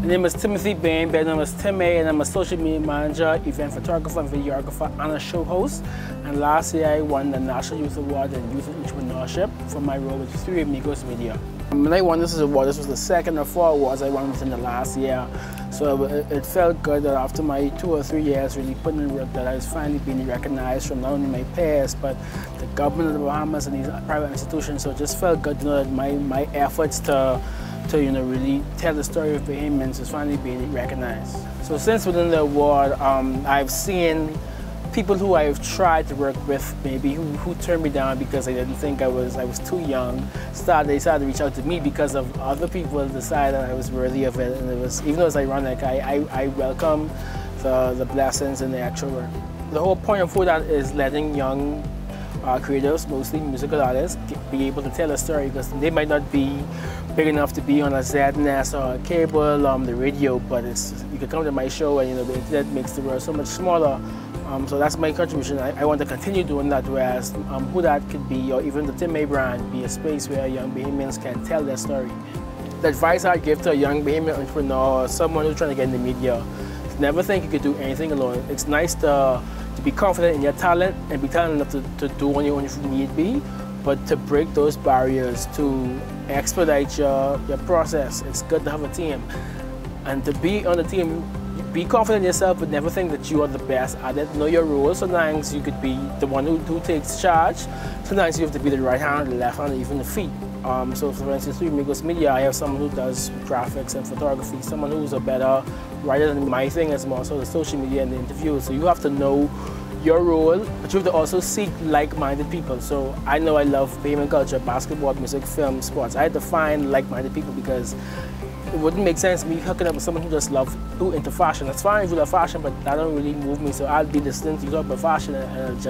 name is Timothy Bain, better known as Tim A, and I'm a social media manager, event photographer, and videographer, and a show host. And last year I won the National Youth Award in Youth Entrepreneurship for my role with Three Amigos Media. When I won this award, this was the second or four awards I won within the last year. So it felt good that after my 2 or 3 years really putting in work that I was finally being recognized from not only my peers, but the government of the Bahamas and these private institutions. So it just felt good to know that my efforts to really tell the story of Bahamians is finally being recognized. So since winning the award, I've seen people who I've tried to work with, maybe who turned me down because they didn't think I was too young. They started to reach out to me because of other people decided that I was worthy of it, and it was, even though it's ironic, I welcome the blessings in the actual work. The whole point of that is letting young creators, mostly musical artists, be able to tell a story, because they might not be big enough to be on a ZNS or a cable, the radio, but you can come to my show and the internet makes the world so much smaller. So that's my contribution. I want to continue doing that, whereas who that could be, or even the Tim A brand, be a space where young Bahamians can tell their story. The advice I'd give to a young Bahamian entrepreneur or someone who's trying to get in the media is never think you could do anything alone. It's nice to be confident in your talent and be talented enough to do on your own if need be, but to break those barriers, to expedite your process. It's good to have a team. And to be on the team, be confident in yourself, but never think that you are the best at it. Know your role. Sometimes you could be the one who takes charge. Sometimes you have to be the right hand, the left hand, or even the feet. So for instance, through Amigos Media, I have someone who does graphics and photography, someone who's a better writer than my thing is more so the social media and the interviews. So you have to know your role, but you have to also seek like-minded people. So I know I love Bahamian culture, basketball, music, film, sports. I had to find like-minded people because it wouldn't make sense me hooking up with someone who just loves into fashion. That's fine if you love fashion, but that don't really move me. So I'll be listening to you talk about fashion, and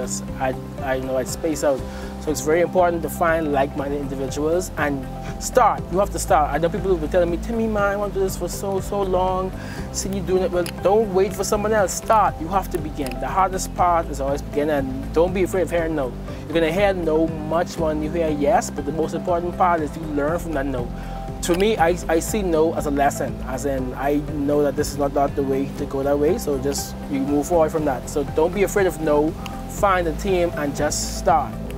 I'd space out. So it's very important to find like-minded individuals and start. You have to start. I know people who be telling me, Timmy, man, I want to do this for so long. See you doing it. Well, don't wait for someone else. Start. You have to begin. The hardest part is always begin, and don't be afraid of hearing no. You're gonna hear no much when you hear yes, but the most important part is you learn from that no. To me, I see no as a lesson, as in I know that this is not the way to go that way, so just you move forward from that. So don't be afraid of no, find a team and just start.